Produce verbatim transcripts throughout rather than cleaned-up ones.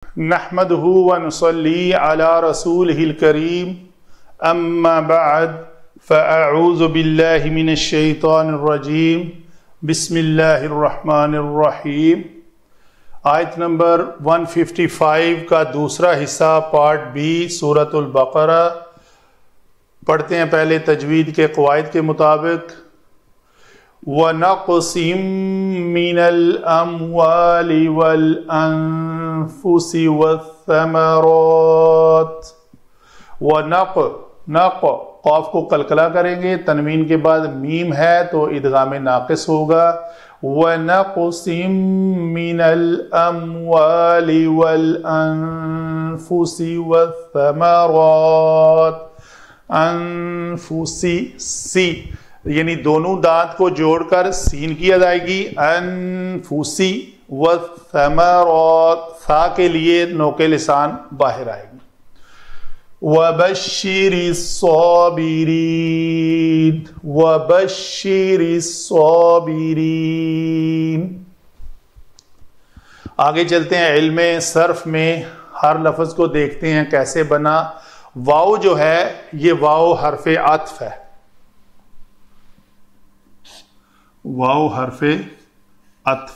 नहमदुहु व नुसल्ली अला रसूलिहिल करीम अम्मा बअद फ़अऊज़ु बिल्लाहि मिनश शैतानिर रजीम बिस्मिल्लाहिर रहमानिर रहीम। आयत नंबर एक सौ पचपन का दूसरा हिस्सा पार्ट बी सूरतुल बकरा पढ़ते हैं। पहले तजवीद के क़वाइद के मुताबिक वनक़सिम मिनल अम्वालि वल अनफुसि वस्समरात। वनक़ नक़ क़ाफ को कलकला करेंगे, तनवीन के बाद मीम है तो इदगाम नाक़िस होगा। वनक़सिम मिनल अम्वालि वल अनफुसि वस्समरात। अनफुसी सी यानी दोनों दांत को जोड़कर सीन की अदायगी अनफुसी व समरात सा के लिए नोके लिसान बाहर आएगी। वबश्शिरिस साबिरीन वबश्शिरिस साबिरीन। आगे चलते हैं। इल्मे सर्फ में हर लफ्ज को देखते हैं कैसे बना। वाव जो है ये वाव हरफे अत्फ है। वाव हरफे अत्फ।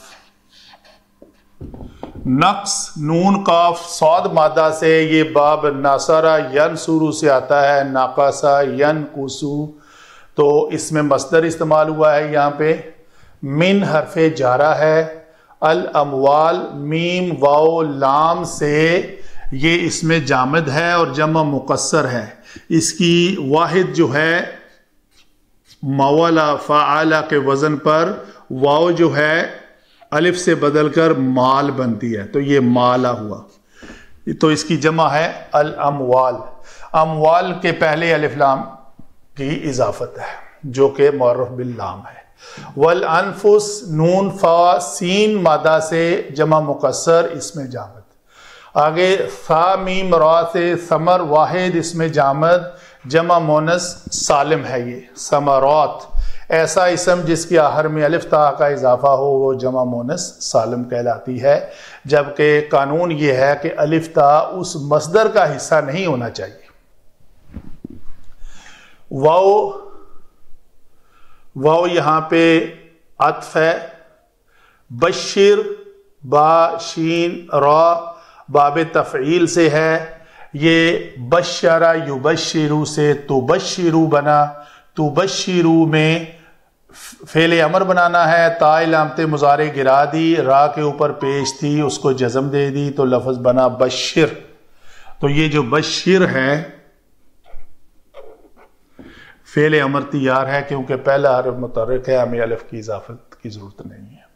नक्स नून काफ सौद मादा से ये बाब नासरा यन शुरू से आता है। नाकासा यन कुसु तो इसमें मस्दर इस्तेमाल हुआ है। यहाँ पे मिन हरफे जारा है। अल अमवाल मीम वाव लाम से ये इसमें जामद है और जमा मुकस्सर है। इसकी वाहिद जो है मवाला फ़ाअला के वजन पर वाव जो है अलिफ से बदलकर माल बनती है तो ये माला हुआ। तो इसकी जमा है अल अमवाल। अमवाल के पहले अलिफ लाम की इजाफत है जो कि मुअर्रफ बिल लाम है। वल अनफुस नून फा सीन मादा से जमा मुकस्सर इसमें जामद। आगे सा मीम रा से समर वाहिद इसमें जामद जमा मोनस सालिम है। ये समरात ऐसा इसम जिसके आखिर में अलिफ ता का इजाफा हो वो जमा मोनस सालिम कहलाती है। जबकि कानून ये है कि अलिफ ता उस मस्दर का हिस्सा नहीं होना चाहिए। वाव वाव यहाँ पे अत्फ है। बशिर बा शीन रा बाब तफ़ईल से है। ये बशरा युबशिरु से तुबशिरु बना। तुबशिरु में फेले अमर बनाना है। ताई लामते मुजारे गिरा दी, रा के ऊपर पेश थी उसको जज़म दे दी तो लफ्ज बना बशिर। तो ये जो बशिर है फेले अमर तैयार है क्योंकि पहला हर्फ मुतहर्रिक है, हमें अलिफ की इजाफत की जरूरत नहीं है।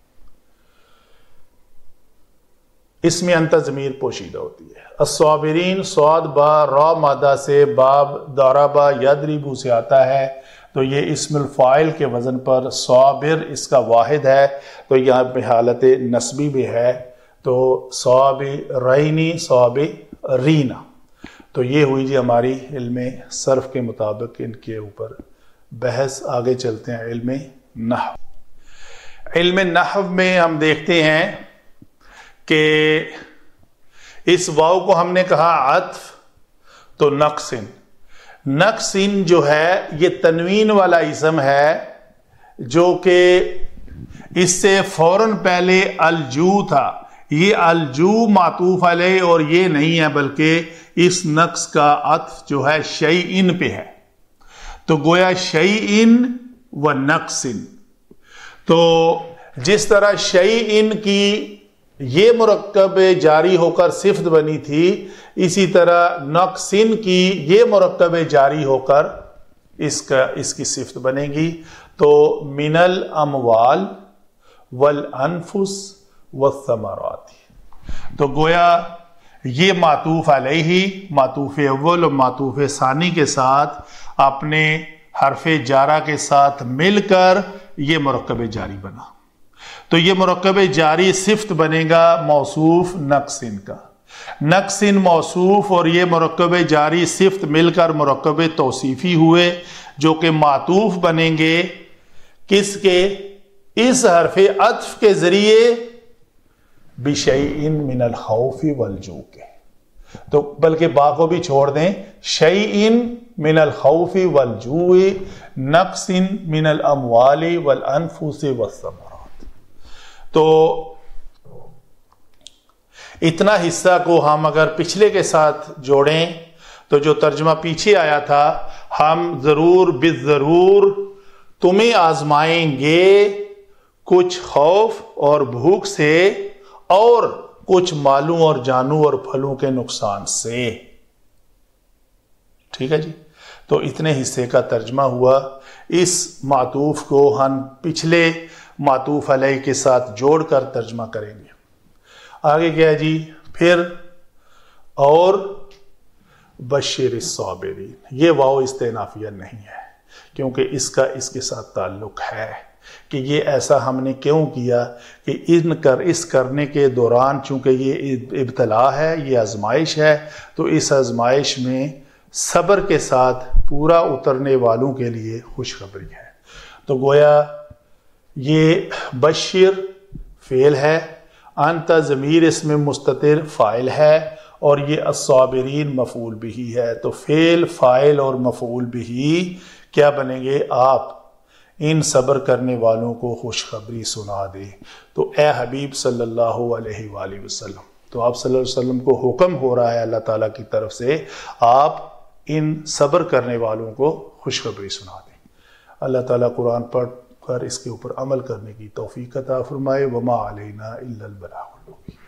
इसमें अंतर ज़मीर पोशीदा होती है। अस्साबिरीन स्वाद बा रा मादा से बाब दाराबा यदरिबु से आता है तो ये इस्मुल फ़ाइल के वज़न पर साबिर इसका वाहिद है तो यहाँ पे हालत नस्बी भी है तो साबिरैनी साबिरीना। तो ये हुई जी हमारी इल्मे सर्फ के मुताबिक इनके ऊपर बहस। आगे चलते हैं इल्मे नहव। इल्मे नहव में हम देखते हैं कि इस वाव को हमने कहा अत्फ तो नक्सिन। नक्सिन जो है ये तनवीन वाला इसम है जो कि इससे फौरन पहले अलजू था। ये अलजू मातूफ अलैह और ये नहीं है बल्कि इस नक्स का अत्फ जो है शैइन पे है। तो गोया शैइन व नक्सिन। तो जिस तरह शैइन की ये मुरक्कब जारी होकर सिफ्त बनी थी इसी तरह नक्सिन की ये मुरक्कब जारी होकर इसका इसकी सिफ्त बनेगी। तो मिनल अमवाल वल अनफुस वस्समरात। तो गोया ये मातूफ अलैहि मातूफ अव्वल और मातूफ सानी के साथ अपने हरफे जारा के साथ मिलकर ये मुरक्कब जारी बना। तो ये मुरक्कब जारी सिफ्त बनेगा मौसूफ नक्सिन का। नक्सिन मौसूफ और ये मुरक्कब जारी सिफ्त मिलकर मुरक्कब तौसीफी हुए जो कि मातूफ बनेंगे किसके? इस हरफे अत्फ के जरिए बिशैइन मिनल खौफि वल जू के, तो बल्कि बा को भी छोड़ दें, शैइन मिनल खौफि वल जूइ नक्सिन मिनल अमवाली वल अनफुसि वस्समरात। तो इतना हिस्सा को हम अगर पिछले के साथ जोड़ें तो जो तर्जमा पीछे आया था, हम जरूर बिजरूर तुम्हें आजमाएंगे कुछ खौफ और भूख से और कुछ मालों और जानों और फलों के नुकसान से। ठीक है जी, तो इतने हिस्से का तर्जमा हुआ। इस मातूफ को हम पिछले मातूफ अलैह के साथ जोड़कर तर्जमा करेंगे। आगे क्या है जी, फिर और बशीर साबिरीन, ये वाव इस्तेनाफिया नहीं है क्योंकि इसका इसके साथ ताल्लुक है कि ये ऐसा हमने क्यों किया कि इन कर इस करने के दौरान चूंकि ये इब्तला है, ये आजमाइश है, तो इस आजमाइश में सब्र के साथ पूरा उतरने वालों के लिए खुशखबरी है। तो गोया ये बशीर फेल है, अंत ज़मीर इसमें मुस्ततिर फ़ाइल है और ये अस्साबिरीन मफ़ूल बिही है। तो फेल फ़ाइल और मफ़ूल बिही क्या बनेंगे, आप इन सब्र करने वालों को खुशखबरी सुना दे। तो ए हबीब सल्लल्लाहु अलैहि वसल्लम, तो आप सल्लल्लाहु अलैहि वसल्लम को हुक्म हो रहा है अल्लाह ताला की तरफ से, आप इन सब्र करने वालों को खुशखबरी सुना दें। अल्लाह ताला कुरान पढ़ कर इसके ऊपर अमल करने की तौफीक अता फरमाए। वमा अलैना इल्लल बलागुल मुबीन।